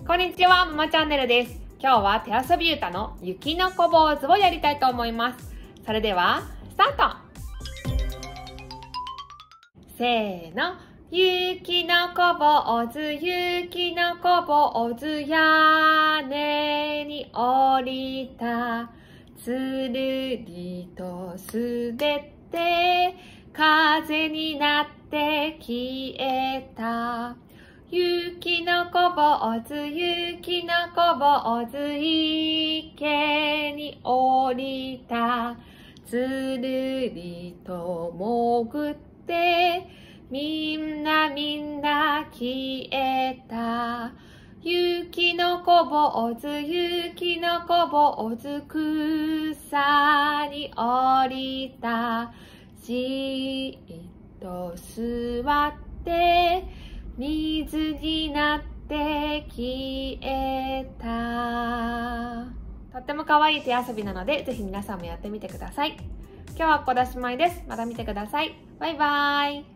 こんにちは、ママチャンネルです。今日は手遊び歌の雪の子坊主をやりたいと思います。それでは、スタート。せーの。雪の子坊主、雪の子坊主、屋根に降りた。つるりと滑って、風になって消えた。雪の子坊主、雪の子坊主、池に降りた。つるりと潜って、みんな消えた。雪の子坊主、雪の子坊主、草に降りた。じっと座って、水になって消えた。とっても可愛い手遊びなので、ぜひ皆さんもやってみてください。今日はここでおしまいです。また見てください。バイバーイ。